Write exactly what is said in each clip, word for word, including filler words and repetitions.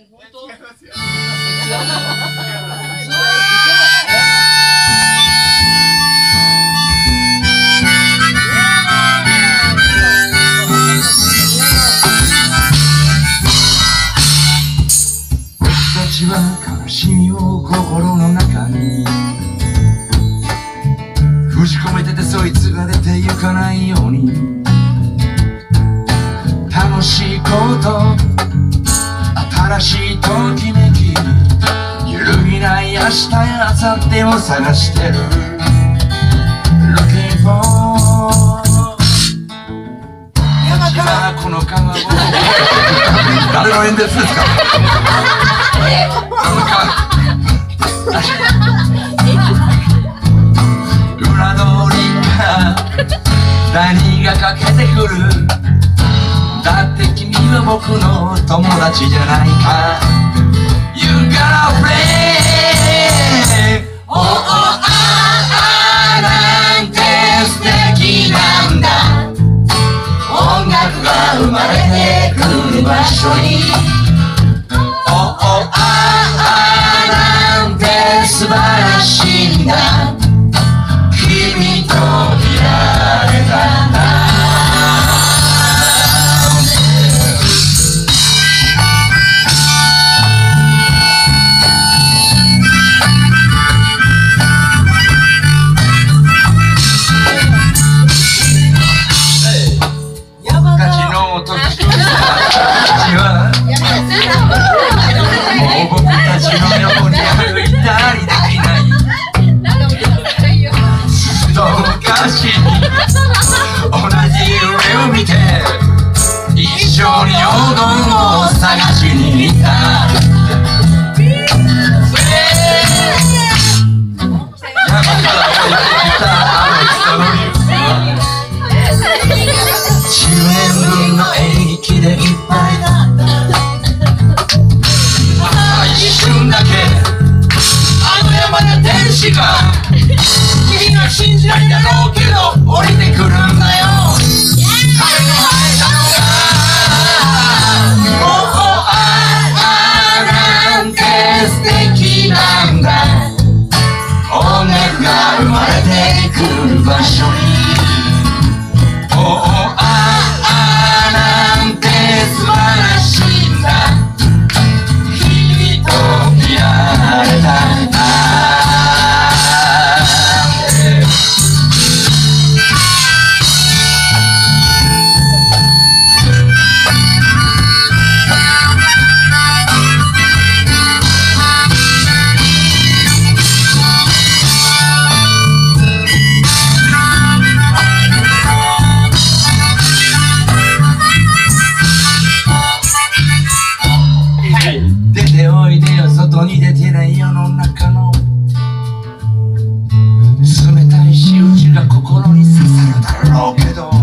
私は悲しみを心の中に封じ込めてて、そいつが出て行かないように楽しいこと新しいときめき揺るぎない明日や明後日を探してる Looking for 私はこの川を誰の演説ですか裏通りが何がかけてくる、だって君は僕の友達じゃないか You got a friend おおああなんて素敵なんだ、音楽が生まれてくる場所におおああなんて素晴らしいんだ、君といられたんだ。 君は信じないだろうけど降りてくるんだよ、彼の会えたのがおおああなんて素敵なんだ、音楽が生まれてくる場所におおああなんて素晴らしいんだ、君といられたんだ。 出ておいでよ、外に出てない世の中の冷たい仕打ちが心に刺さるだろうけど、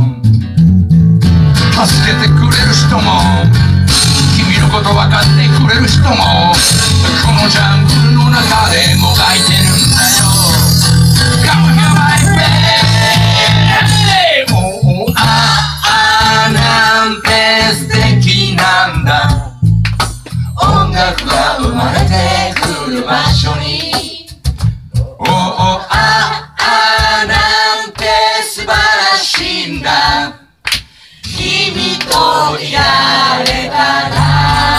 助けてくれる人も君のこと分かってくれる人もこのジャングルの中でもがいてるんだよ。 Come here my friend おおああなんて素敵なんだ、音楽が生まれてくる場所におおああなんて素晴らしいんだ、君といられたら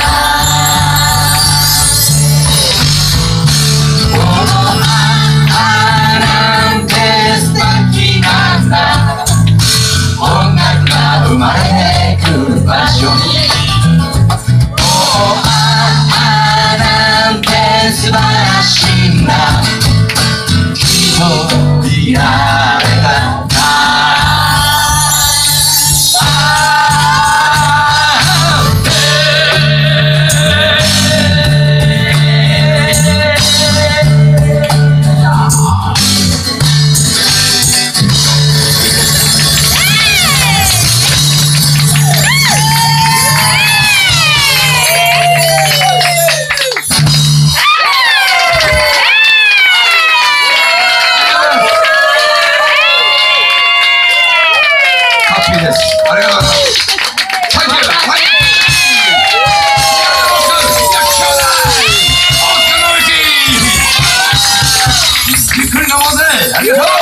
おおああなんて素敵なんだ、音楽が生まれてくる場所におおあ素晴らしいんだ。 りがとう